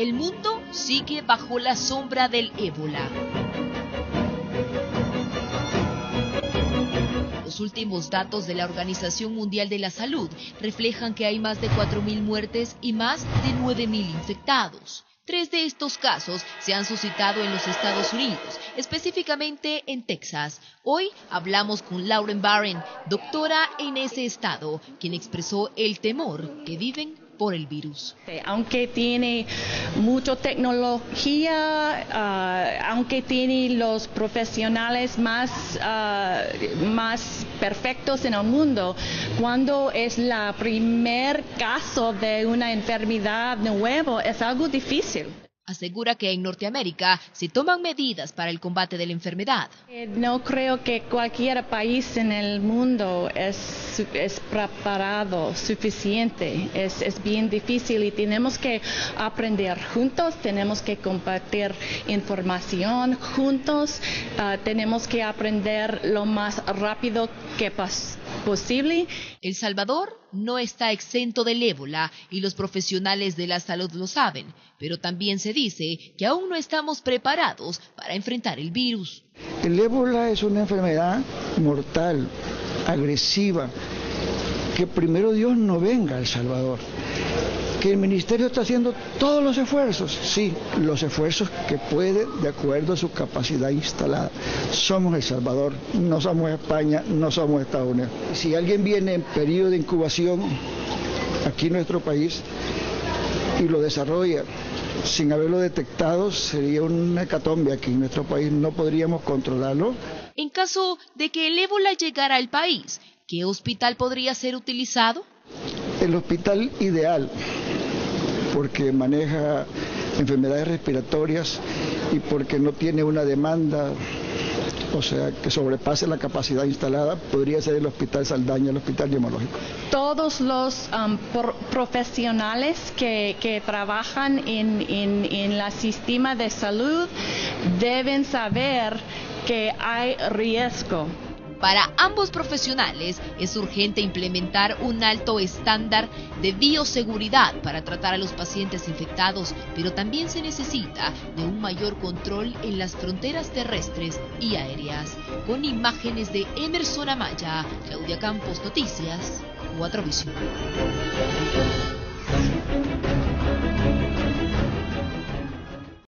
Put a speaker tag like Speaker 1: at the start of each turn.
Speaker 1: el mundo sigue bajo la sombra del ébola. Los últimos datos de la Organización Mundial de la Salud reflejan que hay más de 4.000 muertes y más de 9.000 infectados. 3 de estos casos se han suscitado en los Estados Unidos, específicamente en Texas. Hoy hablamos con Lauren Barron, doctora en ese estado, quien expresó el temor que viven por el virus.
Speaker 2: Aunque tiene mucha tecnología, aunque tiene los profesionales más perfectos en el mundo, cuando es el primer caso de una enfermedad nueva es algo difícil.
Speaker 1: Asegura que en Norteamérica se toman medidas para el combate de la enfermedad.
Speaker 2: No creo que cualquier país en el mundo es preparado suficiente. Es bien difícil y tenemos que aprender juntos, tenemos que compartir información juntos, tenemos que aprender lo más rápido que posible.
Speaker 1: El Salvador no está exento del ébola y los profesionales de la salud lo saben, pero también se dice que aún no estamos preparados para enfrentar el virus.
Speaker 3: El ébola es una enfermedad mortal, agresiva, que primero Dios no venga a El Salvador. Que el ministerio está haciendo todos los esfuerzos, sí, los esfuerzos que puede de acuerdo a su capacidad instalada. Somos El Salvador, no somos España, no somos Estados Unidos. Si alguien viene en periodo de incubación aquí en nuestro país y lo desarrolla sin haberlo detectado, sería una hecatombe aquí en nuestro país, no podríamos controlarlo.
Speaker 1: En caso de que el ébola llegara al país, ¿qué hospital podría ser utilizado?
Speaker 3: El hospital ideal, porque maneja enfermedades respiratorias y porque no tiene una demanda, o sea, que sobrepase la capacidad instalada, podría ser el Hospital Saldaña, el Hospital Neumológico.
Speaker 2: Todos los profesionales que trabajan en el sistema de salud deben saber que hay riesgo.
Speaker 1: Para ambos profesionales es urgente implementar un alto estándar de bioseguridad para tratar a los pacientes infectados, pero también se necesita de un mayor control en las fronteras terrestres y aéreas. Con imágenes de Emerson Amaya, Claudia Campos, Noticias 4 Visión.